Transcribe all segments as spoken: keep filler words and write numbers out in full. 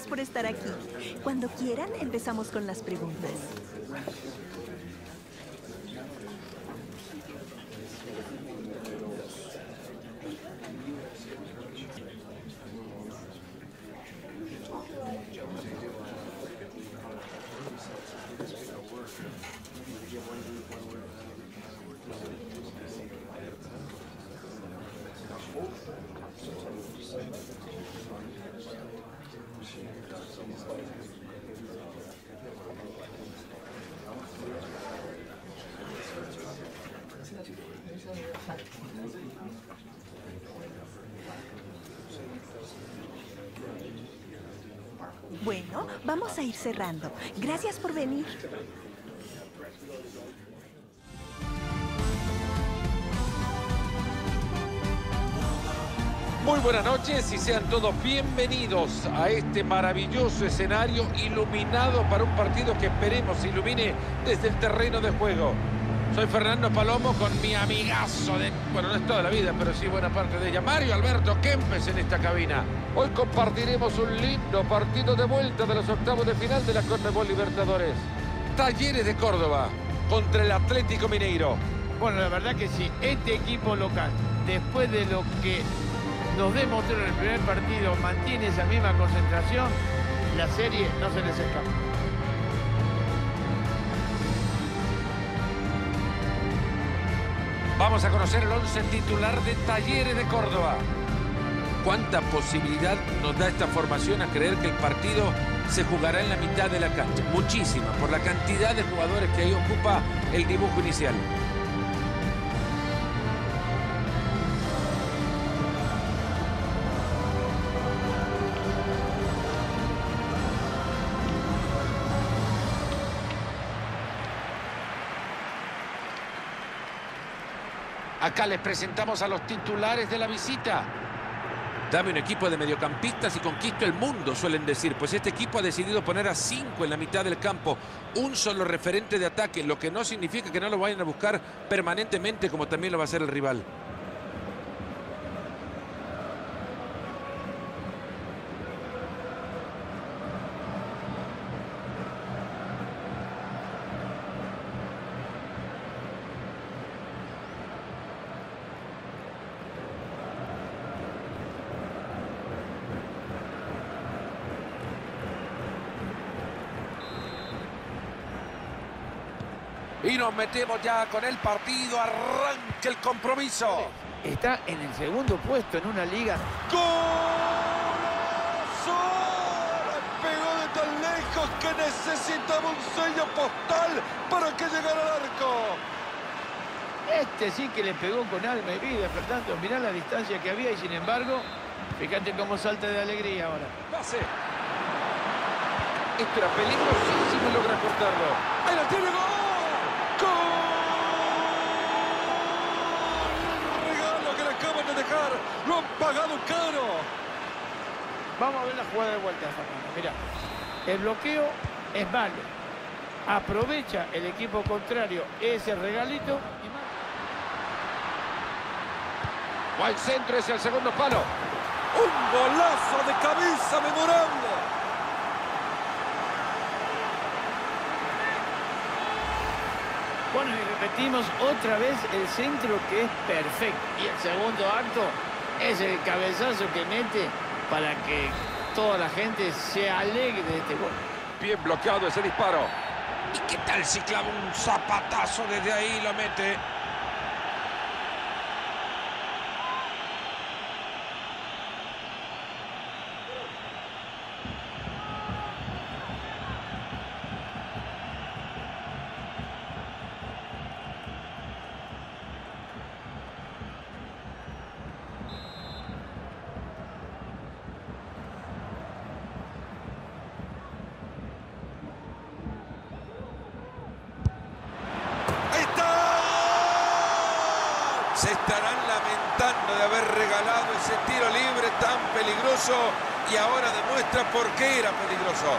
por estar aquí. Cuando quieran, empezamos con las preguntas. Bueno, vamos a ir cerrando. Gracias por venir. Muy buenas noches y sean todos bienvenidos a este maravilloso escenario iluminado para un partido que esperemos se ilumine desde el terreno de juego. Soy Fernando Palomo con mi amigazo de, bueno, no es toda la vida, pero sí buena parte de ella, Mario Alberto Kempes en esta cabina. Hoy compartiremos un lindo partido de vuelta de los octavos de final de la Conmebol Libertadores. Talleres de Córdoba contra el Atlético Mineiro. Bueno, la verdad que sí, este equipo local, después de lo que nos demostró en el primer partido, mantiene esa misma concentración, la serie no se les escapa. Vamos a conocer el once titular de Talleres de Córdoba. ¿Cuánta posibilidad nos da esta formación a creer que el partido se jugará en la mitad de la cancha? Muchísima, por la cantidad de jugadores que ahí ocupa el dibujo inicial. Acá les presentamos a los titulares de la visita. Dame un equipo de mediocampistas y conquisto el mundo, suelen decir. Pues este equipo ha decidido poner a cinco en la mitad del campo. Un solo referente de ataque, lo que no significa que no lo vayan a buscar permanentemente como también lo va a hacer el rival. Y nos metemos ya con el partido. Arranca el compromiso. Está en el segundo puesto en una liga. ¡Golazo! Pegó de tan lejos que necesitaba un sello postal para que llegara al arco. Este sí que le pegó con alma y vida, Fernando. Mirá la distancia que había y sin embargo, fíjate cómo salta de alegría ahora. Pase. Esto era peligrosísimo y logra cortarlo. ¡Ahí lo tiene! ¡Gol! ¡Gol! El regalo que le acaban de dejar. Lo han pagado caro. Vamos a ver la jugada de vuelta, Fernando. Mirá, el bloqueo es malo. Aprovecha el equipo contrario ese regalito. Va al centro, es el segundo palo. Un golazo de cabeza memorable. Bueno, y repetimos otra vez el centro que es perfecto. Y el segundo acto es el cabezazo que mete para que toda la gente se alegre de este gol. Bien bloqueado ese disparo. ¿Y qué tal si clava un zapatazo desde ahí y lo mete? Se estarán lamentando de haber regalado ese tiro libre tan peligroso y ahora demuestra por qué era peligroso.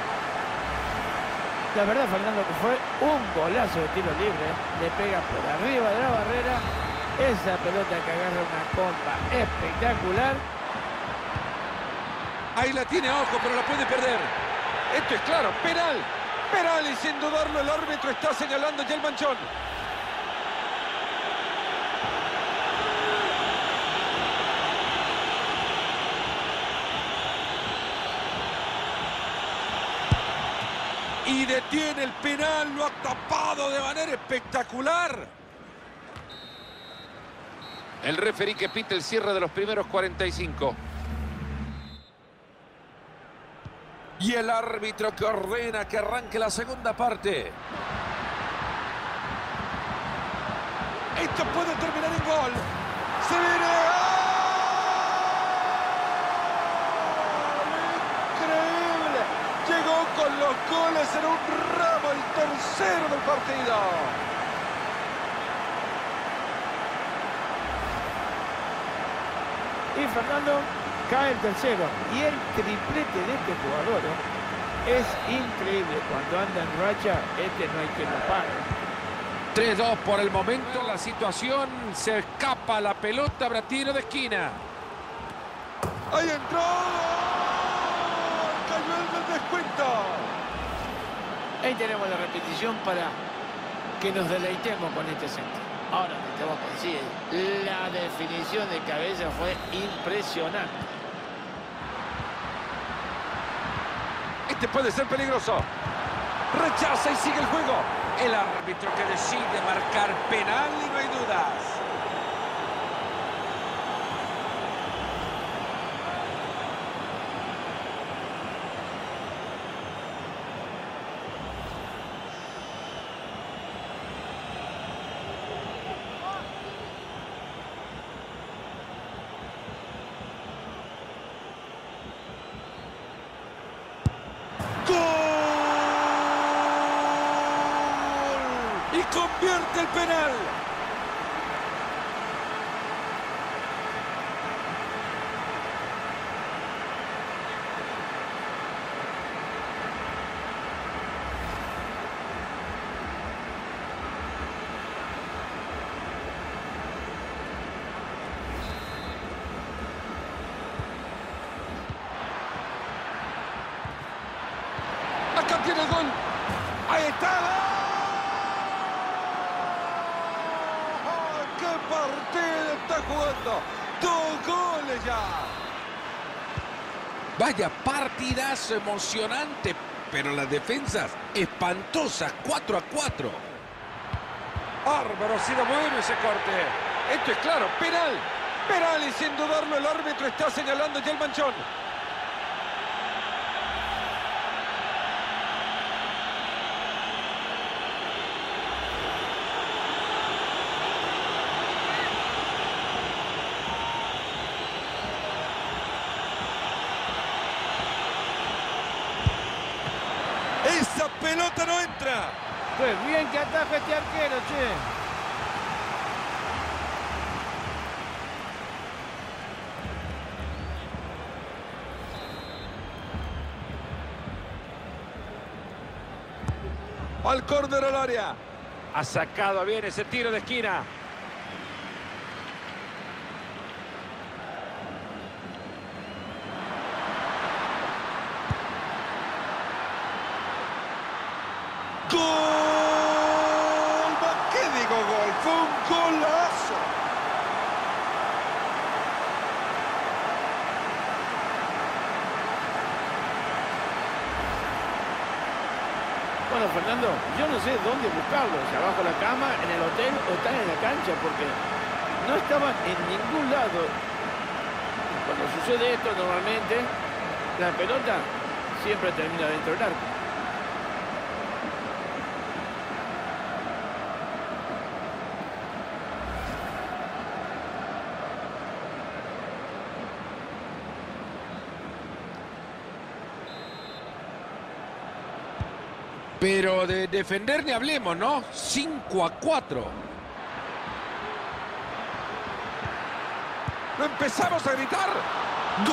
La verdad, Fernando, que fue un golazo de tiro libre. Le pega por arriba de la barrera. Esa pelota que agarra una comba espectacular. Ahí la tiene a ojo, pero la puede perder. Esto es claro, penal. Penal y sin dudarlo el árbitro está señalando ya el manchón. Y detiene el penal, lo ha tapado de manera espectacular. El referí que pita el cierre de los primeros cuarenta y cinco. Y el árbitro que ordena que arranque la segunda parte. Esto puede terminar en gol. ¡Se viene! ¡Increíble! Llegó con los goles en un ramo, el tercero del partido. Y Fernando, cae el tercero. Y el triplete de este jugador ¿eh? es increíble. Cuando anda en racha, este no hay quien lo pare. tres dos por el momento. La situación se escapa la pelota. Habrá tiro de esquina. ¡Ahí entró! ¡Cayó el del descuento! Ahí tenemos la repetición para que nos deleitemos con este centro. Ahora te tengo que decir, la definición de cabeza fue impresionante. Este puede ser peligroso. Rechaza y sigue el juego. El árbitro que decide marcar penal y no hay dudas. Y convierte el penal. Acá tiene el gol. Ahí está. Partido está jugando, dos goles ya. Vaya partidazo emocionante, pero las defensas espantosas, cuatro a cuatro. Bárbaro, ha sido bueno ese corte. Esto es claro, penal. Penal y sin dudarlo el árbitro está señalando ya el manchón. ¡Esa pelota no entra! Pues bien que ataja este arquero, che. Al córner al área. Ha sacado bien ese tiro de esquina. ¡Gol! ¿Qué digo gol? Fue un golazo. Bueno, Fernando, yo no sé dónde buscarlo. Si abajo de la cama, en el hotel o están en la cancha, porque no estaban en ningún lado. Cuando sucede esto, normalmente, la pelota siempre termina dentro del arco. Pero de defender ni hablemos, ¿no? cinco a cuatro. ¡Lo empezamos a gritar! ¡Gol!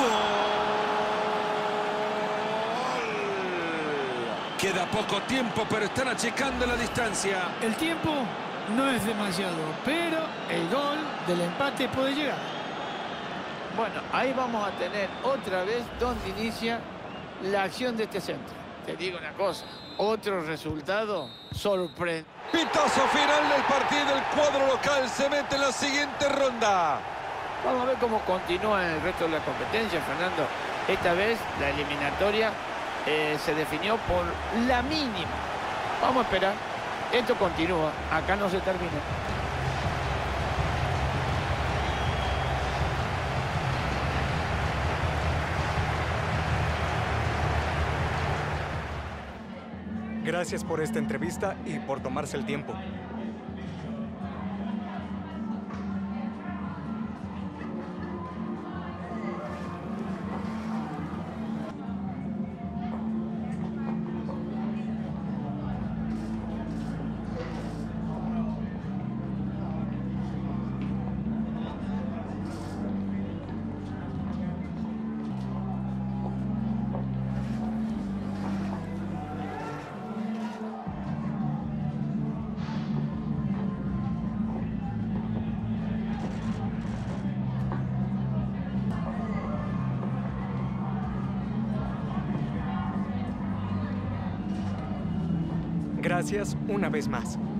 Queda poco tiempo, pero están achicando la distancia. El tiempo no es demasiado, pero el gol del empate puede llegar. Bueno, ahí vamos a tener otra vez donde inicia la acción de este centro. Te digo una cosa, otro resultado sorprendente. Pitazo final del partido, el cuadro local se mete en la siguiente ronda. Vamos a ver cómo continúa en el resto de la competencia, Fernando. Esta vez la eliminatoria eh, se definió por la mínima. Vamos a esperar. Esto continúa. Acá no se termina. Gracias por esta entrevista y por tomarse el tiempo. Gracias una vez más.